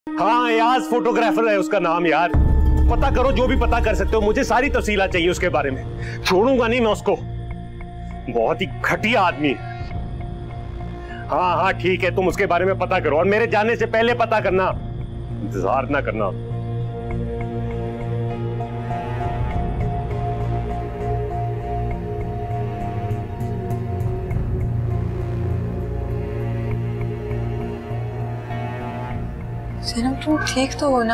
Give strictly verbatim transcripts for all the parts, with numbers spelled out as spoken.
हाँ यार, फोटोग्राफर है उसका नाम। यार पता करो, जो भी पता कर सकते हो, मुझे सारी तफसीलात चाहिए उसके बारे में। छोड़ूंगा नहीं मैं उसको, बहुत ही घटिया आदमी। हाँ हाँ ठीक है, तुम उसके बारे में पता करो और मेरे जाने से पहले पता करना, इंतजार ना करना। सनम तुम ठीक तो हो ना?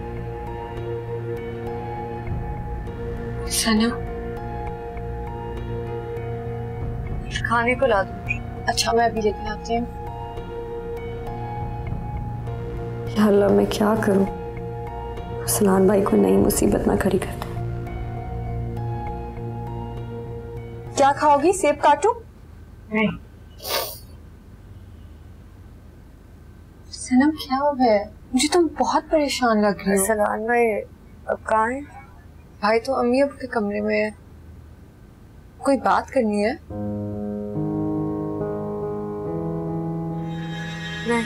सनम खाने को ला दूँ? अच्छा मैं अभी लेकर आती हूँ। अल्लाह मैं क्या करूं, अरसलान भाई को नई मुसीबत ना खड़ी कर दे। क्या खाओगी? सेब काटूं? नहीं। सनम क्या हो गया? मुझे तुम बहुत परेशान लग रही हो। अरसलान भाई अब कहाँ है? भाई तो अम्मी अब के कमरे में है। कोई बात करनी है? नहीं।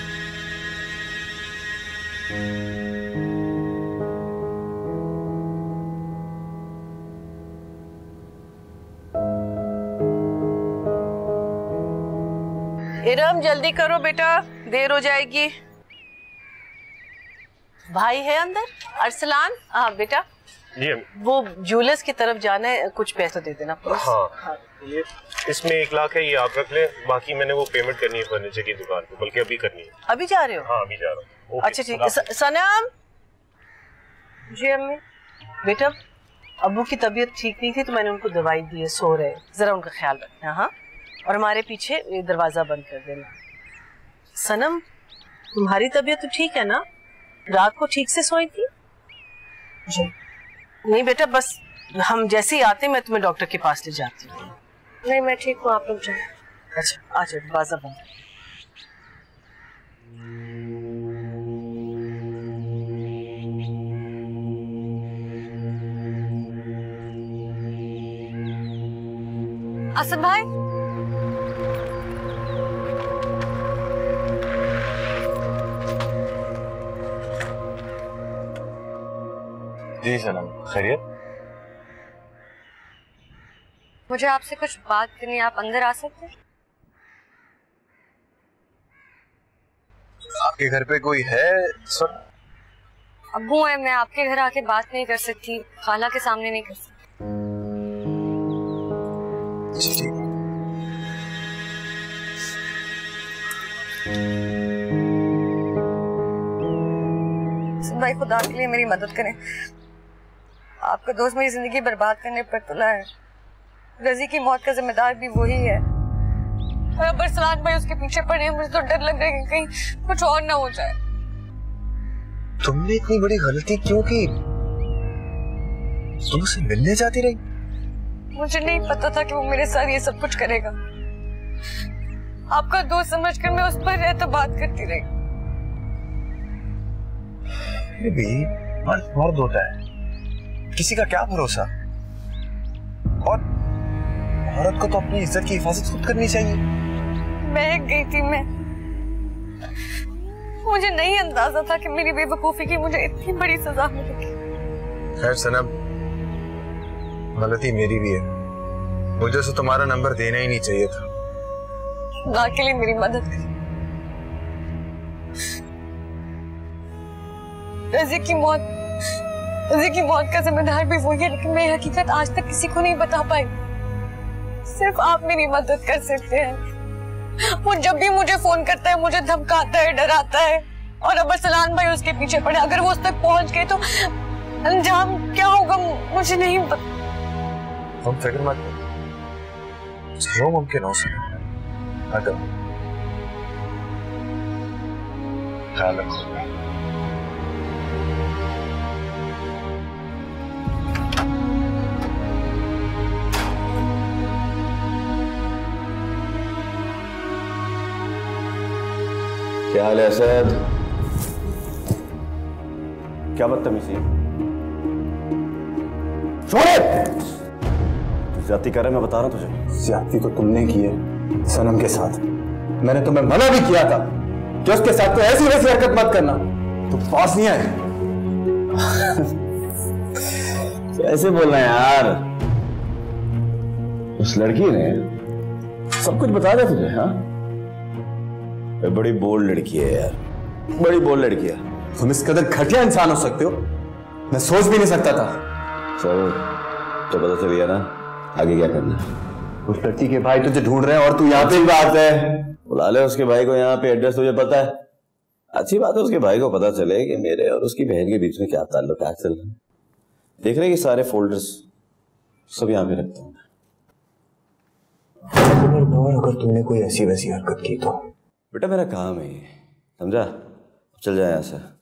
इरम जल्दी करो बेटा, देर हो जाएगी। भाई है अंदर? अरसलान? हाँ बेटा जी वो ज्वेलर्स की तरफ जाना है, कुछ पैसा दे देना प्लीज। हाँ, हाँ। ये इसमें एक लाख है, ये आप रख ले, बाकी मैंने वो पेमेंट करनी है फर्नीचर की दुकान पे, बल्कि अभी करनी है। अभी जा रहे हो? हाँ अभी जा रहा हूँ। अच्छा ठीक है। सनम। जी अम्मी। बेटा अब्बू की तबीयत ठीक नहीं थी तो मैंने उनको दवाई दी है, सो रहे, जरा उनका ख्याल रखना। हाँ और हमारे पीछे दरवाजा बंद कर देना। सनम तुम्हारी तबीयत तो ठीक है ना? रात को ठीक से सोई थी? जी नहीं बेटा, बस हम जैसे ही आते हैं मैं तुम्हें डॉक्टर के पास ले जाती हूँ। नहीं मैं ठीक हूँ, आप लोग जाओ। अच्छा आ जाओ, दरवाजा बंद। असद भाई जी सनम, खैरियत? मुझे आपसे कुछ बात करनी है, आप अंदर आ सकते हैं? आपके घर पे कोई है सर? अब्बू है, मैं आपके घर आके बात नहीं कर सकती, खाला के सामने नहीं कर सकती। ठीक। भाई खुदा के लिए मेरी मदद करें, आपका दोस्त मेरी जिंदगी बर्बाद करने पर तुला है। रजी की मौत का जिम्मेदार भी वही है और अब अरसलान भाई उसके पीछे पड़े हैं। मुझे तो डर लग रहा है कि कहीं कुछ और ना हो जाए। तुमने इतनी बड़ी गलती क्यों की? तुम उससे मिलने जाती रही? मुझे नहीं पता था कि वो मेरे साथ ये सब कुछ करेगा। आपका दोस्त समझकर मैं उस पर एतबार करती रही। भी मर्द मर्द होता है, किसी का क्या भरोसा। और औरत को तो अपनी इज्जत की हिफाजत खुद करनी चाहिए। बहक गई थी मैं, मुझे नहीं अंदाजा था कि मेरी बेवकूफी की मुझे इतनी बड़ी सजा मिलेगी। खैर सनम, गलती मेरी भी है, मुझे उसे तुम्हारा नंबर देना ही नहीं चाहिए था। खुदा के लिए मेरी मदद करें। रजी की मौत रजी की मौत का जिम्मेदार भी वही है, लेकिन मैं हकीकत आज तक किसी को नहीं बता पाई। सिर्फ आप मेरी मदद कर सकते हैं। वो जब भी मुझे फोन करता है मुझे धमकाता है, डराता है और अब अरसलान भाई उसके पीछे पड़े। अगर वो उस तक पहुंच गए तो अंजाम क्या होगा मुझे नहीं पता। तुम फिक्र मत करो, जो मुमकिन हो सके अगर ख्याल रखो। क्या हाल है सैद? क्या बदतमीजी? छोड़े! तू ज्यादती कर रहा है, मैं बता रहा हूं तुझे। ज्यादती तो तुमने की है सनम के साथ। मैंने तुम्हें मना भी किया था कि उसके साथ कोई ऐसी वैसी हरकत मत करना, तो पास नहीं आए? कैसे बोल रहे हैं यार? उस लड़की ने सब कुछ बता दिया तुझे? हाँ, बड़ी बोल्ड लड़की है यार, बड़ी बोल्ड लड़की है। तुम इस कदर घटिया इंसान हो सकते हो, मैं सोच भी नहीं सकता था। चलो तो पता चल गया ना, आगे क्या करना है? उस लड़की के भाई तुझे ढूंढ रहे हैं और तू यहाँ पे। बात है, बुला ले उसके भाई को यहाँ पे, एड्रेस तुझे पता है। अच्छी बात है उसके भाई को पता चले कि मेरे और उसकी बहन के बीच में क्या ताल्लुक है चल रहा है। देख रहे कि सारे फोल्डर्स सब यहाँ पे रखता हूँ। अगर तूने कोई ऐसी वैसी हरकत की तो बेटा मेरा काम है, समझा? चल जाए यहाँ से।